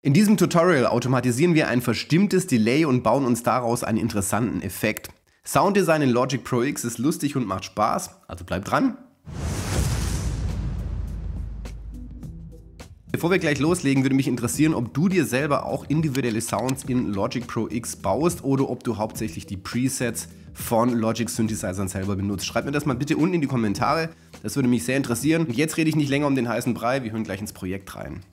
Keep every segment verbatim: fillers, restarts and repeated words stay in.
In diesem Tutorial automatisieren wir ein verstimmtes Delay und bauen uns daraus einen interessanten Effekt. Sounddesign in Logic Pro X ist lustig und macht Spaß, also bleib dran. Bevor wir gleich loslegen, würde mich interessieren, ob du dir selber auch individuelle Sounds in Logic Pro X baust oder ob du hauptsächlich die Presets von Logic Synthesizern selber benutzt. Schreib mir das mal bitte unten in die Kommentare, das würde mich sehr interessieren. Und jetzt rede ich nicht länger um den heißen Brei, wir hören gleich ins Projekt rein.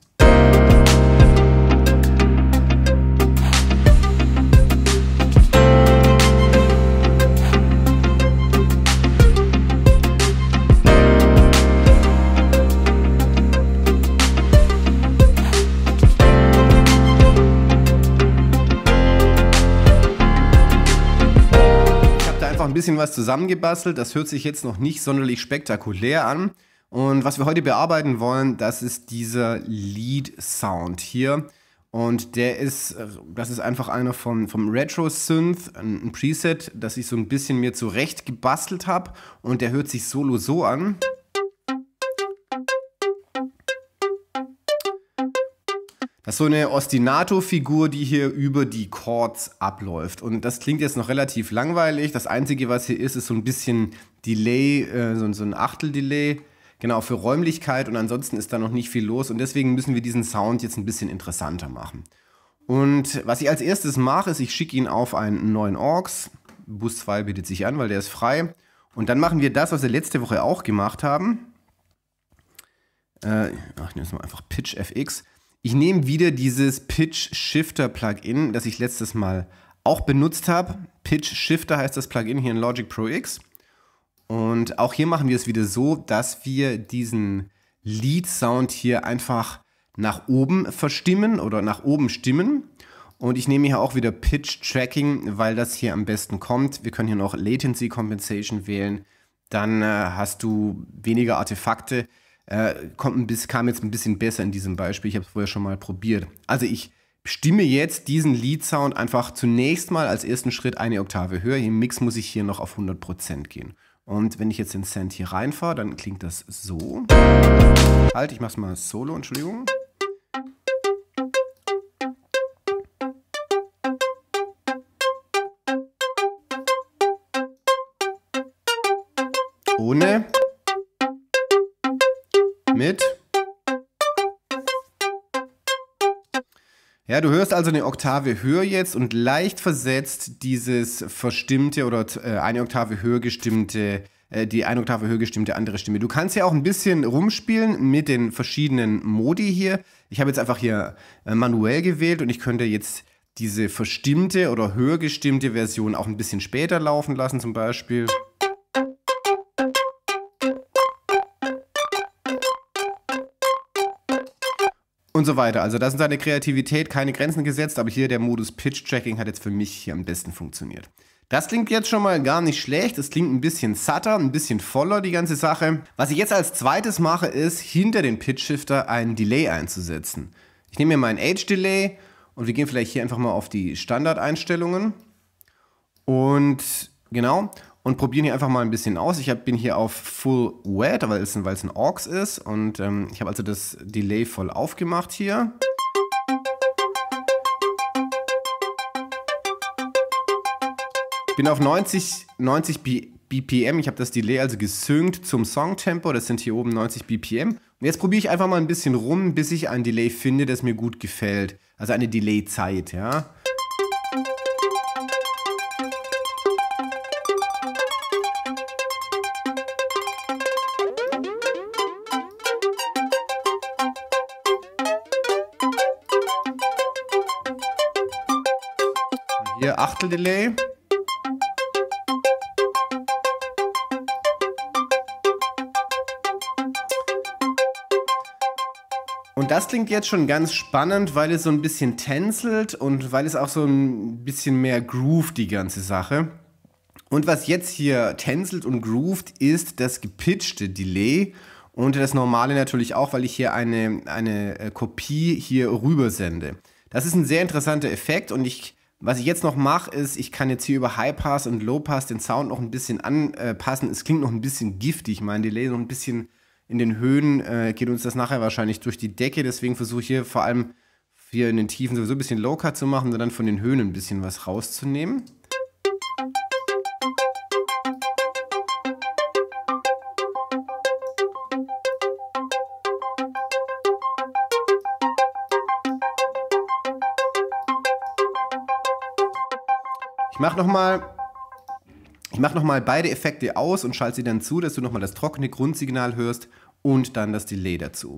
Ein bisschen was zusammengebastelt, das hört sich jetzt noch nicht sonderlich spektakulär an. Und was wir heute bearbeiten wollen, das ist dieser Lead-Sound hier. Und der ist, das ist einfach einer vom, vom Retro-Synth, ein Preset, das ich so ein bisschen mir zurecht gebastelt habe. Und der hört sich solo so an. Das ist so eine Ostinato-Figur, die hier über die Chords abläuft. Und das klingt jetzt noch relativ langweilig. Das Einzige, was hier ist, ist so ein bisschen Delay, äh, so, so ein Achtel-Delay. Genau, für Räumlichkeit. Und ansonsten ist da noch nicht viel los. Und deswegen müssen wir diesen Sound jetzt ein bisschen interessanter machen. Und was ich als erstes mache, ist, ich schicke ihn auf einen neuen A U X. Bus zwei bietet sich an, weil der ist frei. Und dann machen wir das, was wir letzte Woche auch gemacht haben. Äh, ach, ich nehme jetzt mal einfach Pitch F X. Ich nehme wieder dieses Pitch Shifter Plugin, das ich letztes Mal auch benutzt habe. Pitch Shifter heißt das Plugin hier in Logic Pro X. Und auch hier machen wir es wieder so, dass wir diesen Lead Sound hier einfach nach oben verstimmen oder nach oben stimmen. Und ich nehme hier auch wieder Pitch Tracking, weil das hier am besten kommt. Wir können hier noch Latency Compensation wählen. Dann äh, hast du weniger Artefakte. Äh, kommt ein bisschen, kam jetzt ein bisschen besser in diesem Beispiel. Ich habe es vorher schon mal probiert. Also ich stimme jetzt diesen Lead-Sound einfach zunächst mal als ersten Schritt eine Oktave höher. Im Mix muss ich hier noch auf hundert Prozent gehen. Und wenn ich jetzt den Send hier reinfahre, dann klingt das so. Halt, ich mache es mal solo, Entschuldigung. Ohne. Mit. Ja, du hörst also eine Oktave höher jetzt und leicht versetzt dieses verstimmte oder äh, eine Oktave höher gestimmte, äh, die eine Oktave höher gestimmte andere Stimme. Du kannst ja auch ein bisschen rumspielen mit den verschiedenen Modi hier. Ich habe jetzt einfach hier äh, manuell gewählt und ich könnte jetzt diese verstimmte oder höher gestimmte Version auch ein bisschen später laufen lassen zum Beispiel. Und so weiter. Also da ist seine Kreativität keine Grenzen gesetzt, aber hier der Modus Pitch Tracking hat jetzt für mich hier am besten funktioniert. Das klingt jetzt schon mal gar nicht schlecht. Es klingt ein bisschen satter, ein bisschen voller, die ganze Sache. Was ich jetzt als zweites mache, ist, hinter den Pitch Shifter einen Delay einzusetzen. Ich nehme mir meinen Age Delay und wir gehen vielleicht hier einfach mal auf die Standardeinstellungen. Und genau. Und probieren hier einfach mal ein bisschen aus. Ich hab, bin hier auf Full Wet, weil es, weil es ein A U X ist. Und ähm, ich habe also das Delay voll aufgemacht hier. Bin auf neunzig, neunzig B P M. Ich habe das Delay also gesynkt zum Songtempo. Das sind hier oben neunzig B P M. Und jetzt probiere ich einfach mal ein bisschen rum, bis ich ein Delay finde, das mir gut gefällt. Also eine Delay-Zeit, ja. Hier Achtel Delay. Und das klingt jetzt schon ganz spannend, weil es so ein bisschen tänzelt und weil es auch so ein bisschen mehr groovt, die ganze Sache. Und was jetzt hier tänzelt und groovt, ist das gepitchte Delay und das normale natürlich auch, weil ich hier eine, eine Kopie hier rüber sende. Das ist ein sehr interessanter Effekt und ich Was ich jetzt noch mache, ist, ich kann jetzt hier über High Pass und Low Pass den Sound noch ein bisschen anpassen. Es klingt noch ein bisschen giftig, mein Delay noch ein bisschen in den Höhen, äh, geht uns das nachher wahrscheinlich durch die Decke. Deswegen versuche ich hier vor allem hier in den Tiefen sowieso ein bisschen Low-Cut zu machen und dann von den Höhen ein bisschen was rauszunehmen. Ich mache nochmal mach noch mal beide Effekte aus und schalte sie dann zu, dass du nochmal das trockene Grundsignal hörst und dann das Delay dazu.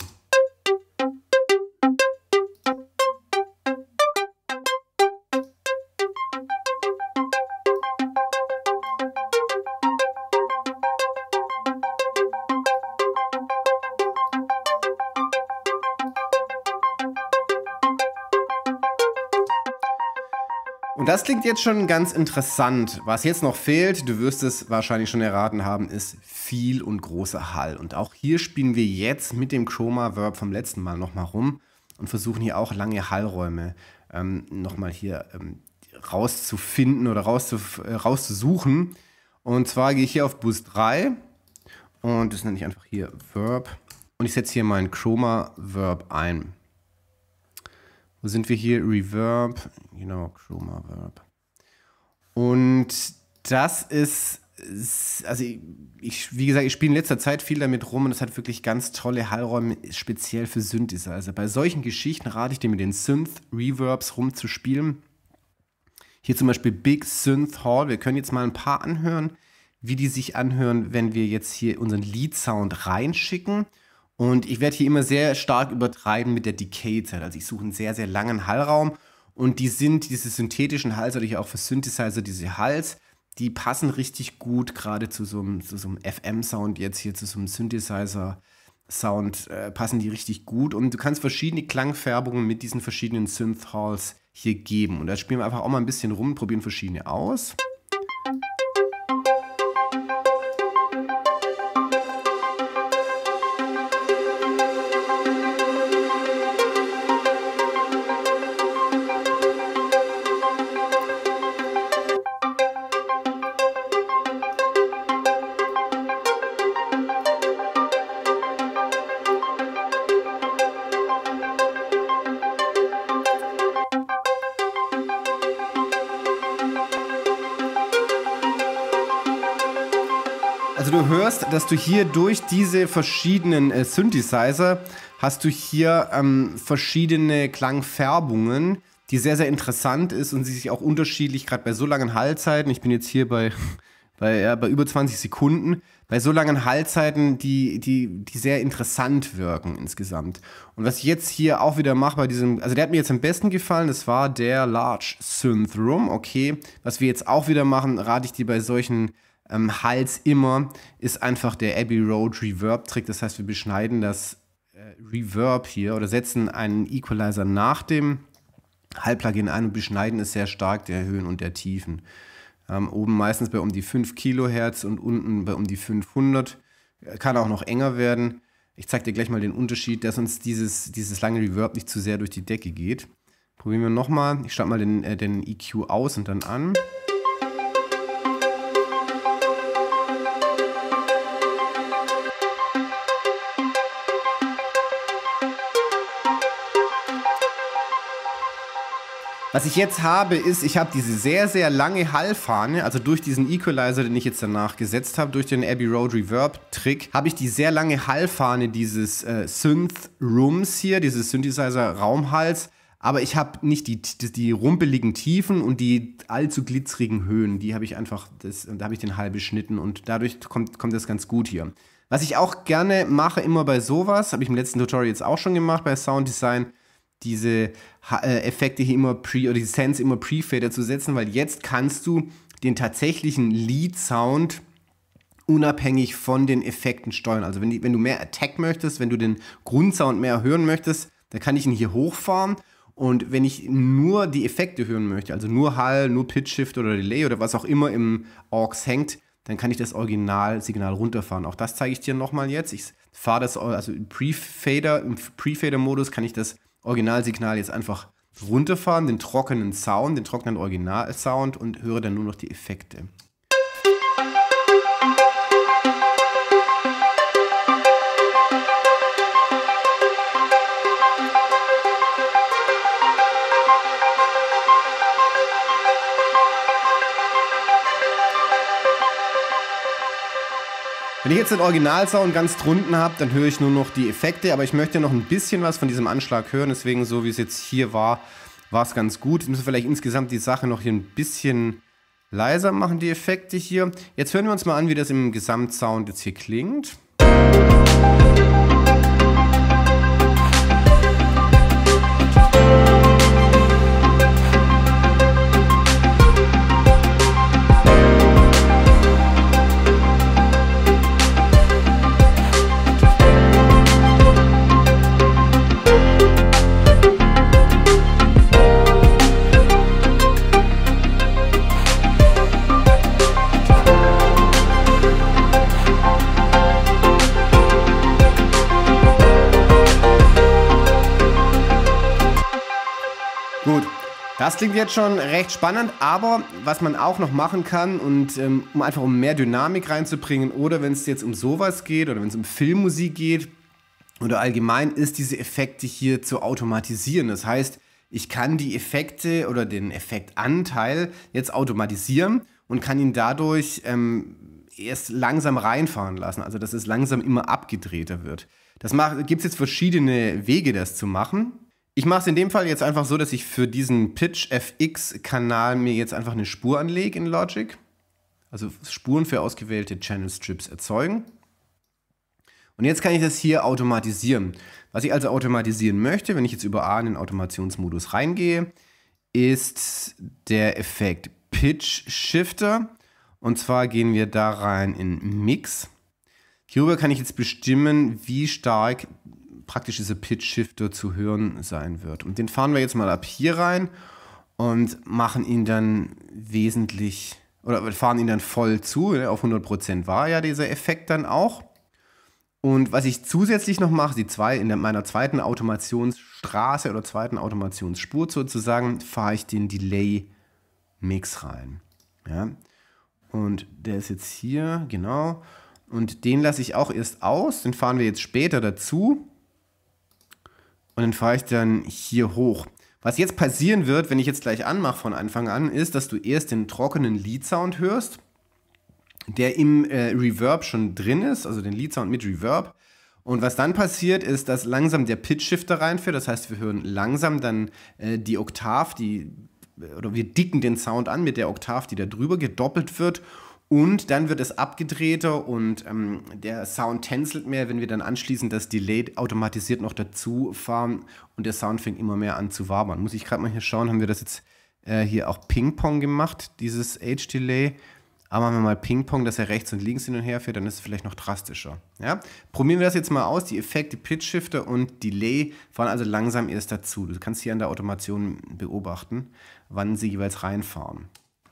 Und das klingt jetzt schon ganz interessant. Was jetzt noch fehlt, du wirst es wahrscheinlich schon erraten haben, ist viel und großer Hall. Und auch hier spielen wir jetzt mit dem Chroma Verb vom letzten Mal nochmal rum und versuchen hier auch lange Hallräume ähm, nochmal hier ähm, rauszufinden oder rauszuf äh, rauszusuchen. Und zwar gehe ich hier auf Boost drei und das nenne ich einfach hier Verb. Und ich setze hier mein Chroma Verb ein. Wo sind wir hier? Reverb, genau, Chroma Verb. Und das ist, also ich, wie gesagt, ich spiele in letzter Zeit viel damit rum und es hat wirklich ganz tolle Hallräume, speziell für Synthesizer. Also bei solchen Geschichten rate ich dir mit den Synth-Reverbs rumzuspielen. Hier zum Beispiel Big Synth Hall. Wir können jetzt mal ein paar anhören, wie die sich anhören, wenn wir jetzt hier unseren Lead-Sound reinschicken. Und ich werde hier immer sehr stark übertreiben mit der Decay-Zeit. Also ich suche einen sehr, sehr langen Hallraum. Und die sind, diese synthetischen Hals, oder hier auch für Synthesizer, diese Hals, die passen richtig gut gerade zu so einem, zu so einem F M-Sound jetzt hier, zu so einem Synthesizer-Sound, äh, passen die richtig gut. Und du kannst verschiedene Klangfärbungen mit diesen verschiedenen Synth-Halls hier geben. Und da spielen wir einfach auch mal ein bisschen rum, probieren verschiedene aus. Also du hörst, dass du hier durch diese verschiedenen äh, Synthesizer hast du hier ähm, verschiedene Klangfärbungen, die sehr, sehr interessant ist und sie sich auch unterschiedlich, gerade bei so langen Hallzeiten, ich bin jetzt hier bei, bei, ja, bei über zwanzig Sekunden, bei so langen Hallzeiten, die, die, die sehr interessant wirken insgesamt. Und was ich jetzt hier auch wieder mache bei diesem, also der hat mir jetzt am besten gefallen, das war der Large Synth Room, okay. Was wir jetzt auch wieder machen, rate ich dir bei solchen ähm, Halls immer, ist einfach der Abbey Road Reverb Trick. Das heißt, wir beschneiden das äh, Reverb hier oder setzen einen Equalizer nach dem Hall-Plugin ein und beschneiden es sehr stark, der Höhen und der Tiefen. Ähm, oben meistens bei um die fünf Kilohertz und unten bei um die fünfhundert. Kann auch noch enger werden. Ich zeige dir gleich mal den Unterschied, dass uns dieses, dieses lange Reverb nicht zu sehr durch die Decke geht. Probieren wir nochmal. Ich starte mal den, äh, den E Q aus und dann an. Was ich jetzt habe, ist, ich habe diese sehr, sehr lange Hallfahne, also durch diesen Equalizer, den ich jetzt danach gesetzt habe, durch den Abbey Road Reverb Trick, habe ich die sehr lange Hallfahne dieses äh, Synth Rooms hier, dieses Synthesizer Raumhals, aber ich habe nicht die, die, die rumpeligen Tiefen und die allzu glitzerigen Höhen, die habe ich einfach, das, da habe ich den Hall beschnitten und dadurch kommt, kommt das ganz gut hier. Was ich auch gerne mache, immer bei sowas, habe ich im letzten Tutorial jetzt auch schon gemacht, bei Sound Design, diese äh, Effekte hier immer pre oder die Sense immer Pre-Fader zu setzen, weil jetzt kannst du den tatsächlichen Lead-Sound unabhängig von den Effekten steuern. Also wenn, die, wenn du mehr Attack möchtest, wenn du den Grundsound mehr hören möchtest, dann kann ich ihn hier hochfahren. Und wenn ich nur die Effekte hören möchte, also nur Hall, nur Pitch Shift oder Delay oder was auch immer im A U X hängt, dann kann ich das Originalsignal runterfahren. Auch das zeige ich dir nochmal jetzt. Ich fahre das, also im Pre-Fader, im Pre-Fader-Modus kann ich das Originalsignal jetzt einfach runterfahren, den trockenen Sound, den trockenen Originalsound und höre dann nur noch die Effekte. Wenn ich jetzt den Originalsound ganz drunten habe, dann höre ich nur noch die Effekte, aber ich möchte noch ein bisschen was von diesem Anschlag hören, deswegen so wie es jetzt hier war, war es ganz gut. Ich muss vielleicht insgesamt die Sache noch hier ein bisschen leiser machen, die Effekte hier. Jetzt hören wir uns mal an, wie das im Gesamtsound jetzt hier klingt. Gut, das klingt jetzt schon recht spannend, aber was man auch noch machen kann, und ähm, um einfach um mehr Dynamik reinzubringen, oder wenn es jetzt um sowas geht oder wenn es um Filmmusik geht oder allgemein, ist diese Effekte hier zu automatisieren. Das heißt, ich kann die Effekte oder den Effektanteil jetzt automatisieren und kann ihn dadurch ähm, erst langsam reinfahren lassen, also dass es langsam immer abgedrehter wird. Das gibt es jetzt verschiedene Wege, das zu machen. Ich mache es in dem Fall jetzt einfach so, dass ich für diesen Pitch F X-Kanal mir jetzt einfach eine Spur anlege in Logic. Also Spuren für ausgewählte Channel Strips erzeugen. Und jetzt kann ich das hier automatisieren. Was ich also automatisieren möchte, wenn ich jetzt über A in den Automationsmodus reingehe, ist der Effekt Pitch Shifter. Und zwar gehen wir da rein in Mix. Hierüber kann ich jetzt bestimmen, wie stark praktisch dieser Pitch Shifter zu hören sein wird. Und den fahren wir jetzt mal ab hier rein und machen ihn dann wesentlich, oder wir fahren ihn dann voll zu, auf hundert Prozent war ja dieser Effekt dann auch. Und was ich zusätzlich noch mache, die zwei, in der, meiner zweiten Automationsstraße oder zweiten Automationsspur sozusagen, fahre ich den Delay-Mix rein. Ja? Und der ist jetzt hier, genau. Und den lasse ich auch erst aus, den fahren wir jetzt später dazu. Und dann fahre ich dann hier hoch. Was jetzt passieren wird, wenn ich jetzt gleich anmache von Anfang an, ist, dass du erst den trockenen Lead-Sound hörst, der im äh, Reverb schon drin ist, also den Lead-Sound mit Reverb. Und was dann passiert, ist, dass langsam der Pitch-Shifter reinfährt. Das heißt, wir hören langsam dann äh, die Oktav, die, oder wir dicken den Sound an mit der Oktav, die da drüber gedoppelt wird. Und dann wird es abgedrehter und ähm, der Sound tänzelt mehr, wenn wir dann anschließend das Delay automatisiert noch dazu fahren und der Sound fängt immer mehr an zu wabern. Muss ich gerade mal hier schauen, haben wir das jetzt äh, hier auch Ping-Pong gemacht, dieses Age-Delay. Aber machen wir mal Ping-Pong, dass er rechts und links hin und her fährt, dann ist es vielleicht noch drastischer. Ja? Probieren wir das jetzt mal aus, die Effekte Pitch-Shifter und Delay fahren also langsam erst dazu. Du kannst hier an der Automation beobachten, wann sie jeweils reinfahren.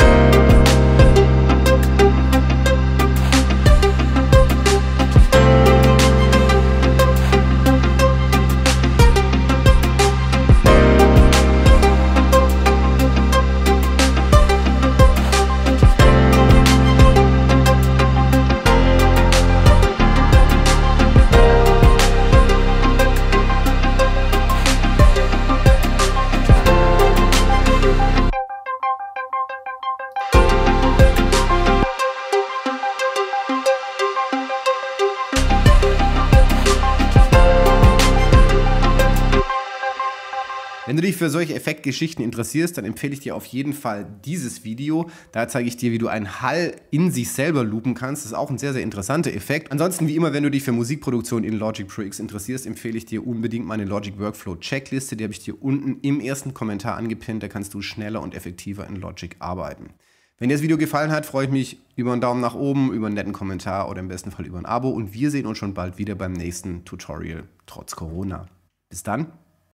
Wenn du dich für solche Effektgeschichten interessierst, dann empfehle ich dir auf jeden Fall dieses Video. Da zeige ich dir, wie du einen Hall in sich selber loopen kannst. Das ist auch ein sehr, sehr interessanter Effekt. Ansonsten, wie immer, wenn du dich für Musikproduktion in Logic Pro X interessierst, empfehle ich dir unbedingt meine Logic Workflow Checkliste. Die habe ich dir unten im ersten Kommentar angepinnt. Da kannst du schneller und effektiver in Logic arbeiten. Wenn dir das Video gefallen hat, freue ich mich über einen Daumen nach oben, über einen netten Kommentar oder im besten Fall über ein Abo. Und wir sehen uns schon bald wieder beim nächsten Tutorial, trotz Corona. Bis dann.